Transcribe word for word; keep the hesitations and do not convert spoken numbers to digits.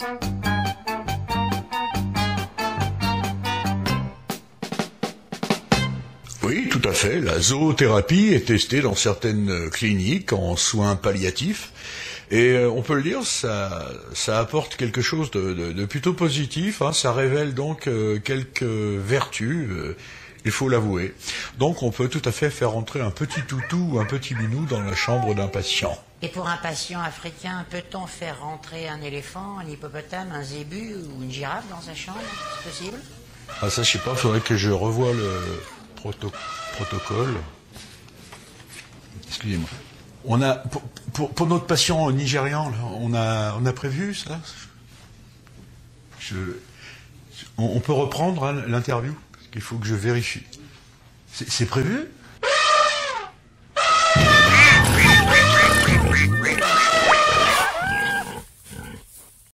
Oui, tout à fait. La zoothérapie est testée dans certaines cliniques en soins palliatifs. Et euh, on peut le dire, ça, ça apporte quelque chose de, de, de plutôt positif. Hein. Ça révèle donc euh, quelques vertus, euh, il faut l'avouer. Donc on peut tout à fait faire rentrer un petit toutou ou un petit minou dans la chambre d'un patient. Et pour un patient africain, peut-on faire rentrer un éléphant, un hippopotame, un zébu ou une girafe dans sa chambre? C'est possible? Ah ça, je sais pas, il faudrait que je revoie le proto protocole. Excusez-moi. On a pour, pour, pour notre patient nigérian, là, on a on a prévu ça. Je, on, on peut reprendre hein, l'interview parce qu'il faut que je vérifie. C'est prévu?